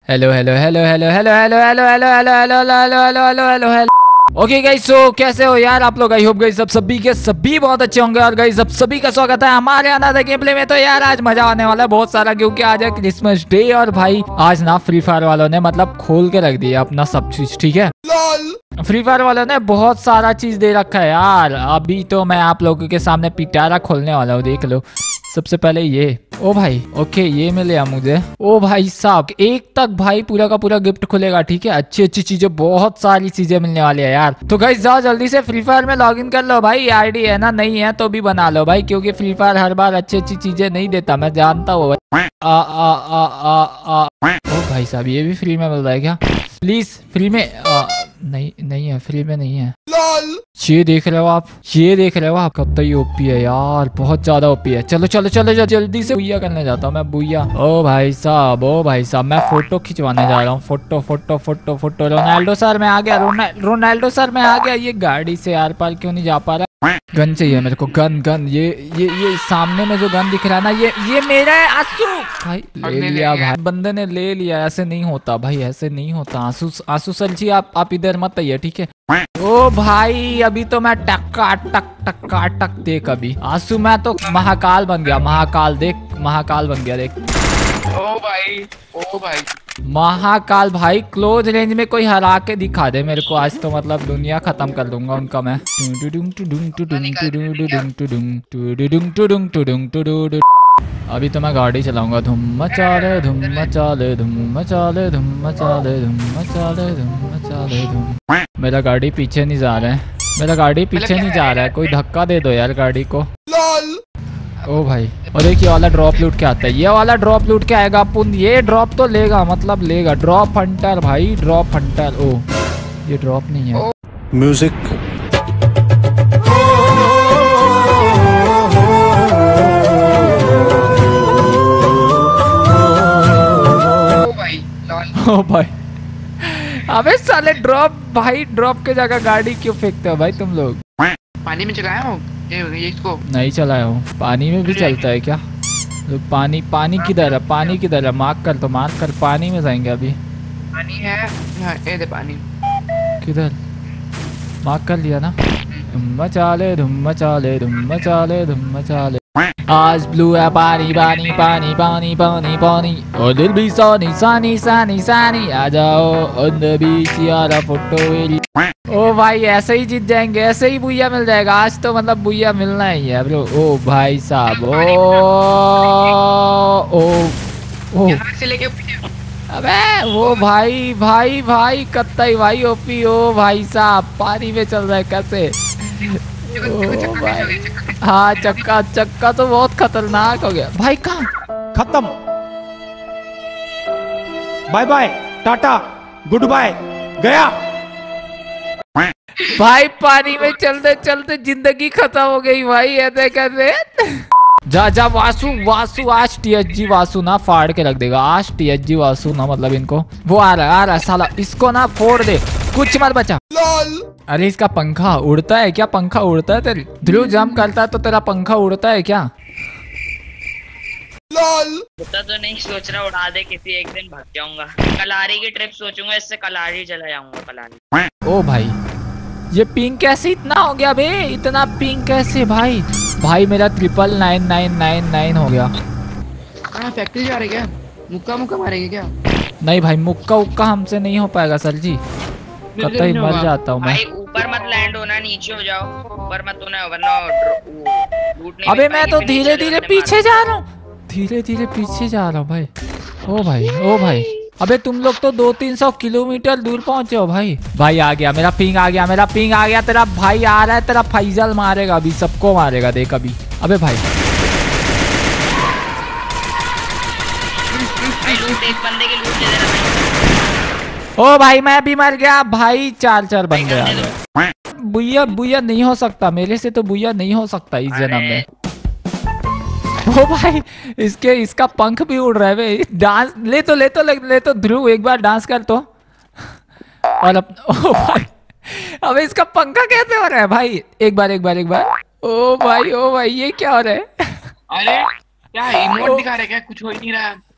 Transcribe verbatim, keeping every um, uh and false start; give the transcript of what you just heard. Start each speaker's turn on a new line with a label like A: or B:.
A: Hello hello hello hello hello hello hello hello hello hello hello hello hello hello hello hello okay guys, so कैसे हो यार आप लोग। I hope guys सब सभी के सभी बहुत अच्छे होंगे। और गाइस सब सभी का स्वागत है हमारे अनदर गेम प्ले में। तो यार आज मजा आने वाला है बहुत सारा, क्योंकि आज है क्रिसमस डे। और भाई आज ना फ्री फायर वालों ने मतलब खोल के रख दिया अपना सब चीज, ठीक है। फ्री फायर वालों ने बहुत सारा चीज दे रखा है यार। अभी तो मैं आप लोगों के सामने पिटारा खोलने वाला हूँ, देख लो। सबसे पहले ये, ओ भाई ओके ये मिल गया मुझे। ओ भाई साहब एक तक भाई पूरा का पूरा गिफ्ट खुलेगा, ठीक है। अच्छी अच्छी चीजें, बहुत सारी चीजें मिलने वाली है यार। तो गाइस जाओ जल्दी से फ्री फायर में लॉग इन कर लो भाई। आईडी है ना, नहीं है तो भी बना लो भाई, क्योंकि फ्री फायर हर बार अच्छी अच्छी चीजें नहीं देता, मैं जानता हूँ। आ आ आ आ आ ओ भाई साहब ये भी फ्री में मिल रहा है क्या? प्लीज फ्री में आ, नहीं नहीं है, फ्री में नहीं है। ये देख रहे हो आप, ये देख रहे हो आप, कब तक ये ओपी है यार, बहुत ज्यादा ओपी है। चलो चलो चलो चलो जल्दी से बुइया करने जाता हूँ मैं, बुइया। ओ भाई साहब ओ भाई साहब मैं फोटो खिंचवाने जा रहा हूँ। Photo photo photo photo Ronaldo sir मैं आ गया, रोनाल्डो सर मैं आ गया। ये गाड़ी से आर पार क्यों नहीं जा पा रहा? गन चाहिए मेरे को, गन गन। ये ये ये सामने में जो गन दिख रहा है ना, ये ये मेरा है। आंसू भाई ले लिया भाई, बंदे ने ले लिया। ऐसे नहीं होता भाई, ऐसे नहीं होता। आंसू आंसू सर जी आप आप इधर मत आइए, ठीक है। ओ भाई अभी तो मैं टक्का टक टक्का टक देख। अभी आंसू मैं तो महाकाल बन गया, महाकाल देख, महाकाल बन गया देख।
B: ओ भाई ओ भाई
A: महाकाल भाई, क्लोज रेंज में कोई हरा के दिखा दे मेरे को आज तो, मतलब दुनिया खत्म कर दूंगा उनका मैं। अभी तो मैं गाड़ी चलाऊंगा। धुम मचाले धुम मचाले धुम मचाले धुम मचाले धुम मचाले धुम मचाले धुम। मेरा गाड़ी पीछे नहीं जा रहा है, मेरा गाड़ी पीछे नहीं जा रहा है। कोई धक्का दे दो यार गाड़ी को। ओ भाई और एक ये वाला ड्रॉप लूट के आता है, ये वाला ड्रॉप लूट के आएगा अपन। ये ड्रॉप तो लेगा, मतलब लेगा। ड्रॉप हंटर भाई, ड्रॉप हंटर। ओ ये ड्रॉप नहीं है।
C: म्यूजिक
A: ओ भाई अबे साले ड्रॉप भाई, ड्रॉप के जगह गाड़ी क्यों फेंकते हो भाई तुम लोग?
B: पानी में चलाया हूँ ये, ये इसको
A: नहीं चलाया हूँ। पानी में भी चलता है क्या? लोग पानी पानी किधर है, पानी किधर है? मार्क कर तो, मार्क कर। पानी में जाएंगे अभी।
B: पानी है हाँ, ये दे पानी
A: किधर? मार्क कर लिया ना। धुम मचाले धुम मचाले धुम मचाले धुम मचाले। आज ब्लू है पानी पानी पानी पानी पानी पानी, और दिल भी सोनी सानी सानी सानी। आ जाओ ऑन द बीच यारा फोटो वेरी। ओ भाई ऐसे ही जीत जाएंगे, ऐसे ही बुइया मिल जाएगा आज तो, मतलब बुइया मिलना ही है ब्रो। ओ भाई साहब ओ ओ ओ
B: से लेके
A: अबे वो भाई भाई भाई कत्ताई भाई ओपी। ओ भाई साहब पानी में चल रहा है कैसे? ओ भाई हाँ चक्का चक्का तो बहुत खतरनाक हो गया भाई। कहाँ
C: खत्म, bye bye tata goodbye गया।
A: भाई पानी में चलते चलते जिंदगी खत्म हो गई भाई, ऐसे कैसे? जा जा वासु वासु, आज टीएचजी वासु ना फाड़ के रख देगा। आज टीएचजी वासु ना, मतलब इनको वो आ रहा है आ रहा है साला, इसको ना फोड़ दे, कुछ मत बचा। अरे इसका पंखा उड़ता है क्या? पंखा उड़ता है तेरे? ध्रुव जंप करता है तो तेरा पंखा उड़ता है क्या?
D: उतना तो नहीं सोच रहा, उड़ा दे किसी एक दिन भाग जाऊंगा। कलारी की ट्रिप सोचूंगा, इससे कलारी चला जाऊंगा। कलारी
A: ओ भाई ये पिंक कैसे इतना हो गया बे? इतना पिंक कैसे भाई? भाई मेरा triple nine nine nine nine हो गया।
B: कहाँ फैक्ट्री जा रहे क्या? मुक्का मुक्का मारेंगे क्या?
A: नहीं भाई मुक्का उक्का हमसे नहीं हो पाएगा सर जी, कतई मर जाता हूँ मैं।
D: भाई ऊपर मत लैंड होना, नीचे हो जाओ। ऊपर मत होना वरना लूट नहीं।
A: अबे मैं तो धीरे धीरे पीछे जा रहा हूँ, धीरे धीरे पीछे जा रहा हूँ भाई। ओ भाई ओ भाई अबे तुम लोग तो दो तीन सौ किलोमीटर दूर पहुंचे हो भाई। भाई आ गया मेरा पिंग, आ गया मेरा पिंग, आ गया। तेरा भाई आ रहा है, तेरा फैजल मारेगा अभी, सबको मारेगा देख अभी। अबे भाई
D: एक बंदे की लूट ले देना।
A: ओ भाई मैं भी मर गया भाई, चार चार बंदे आ गए। बुइया बुइया नहीं हो सकता मेरे से, तो बुइया नहीं हो सकता इस जन्म में। ओ भाई इसके इसका पंख भी उड़ रहा है बे। डांस ले तो ले तो ले, ले तो ध्रुव एक बार डांस कर तो। और अब ओ भाई अबे इसका पंखा कैसे हो रहा है भाई? एक बार एक बार एक बार। ओ भाई ओ भाई ये क्या हो रहा है?
B: अरे क्या इमोट दिखा रहे क्या? कुछ हो ही नहीं रहा।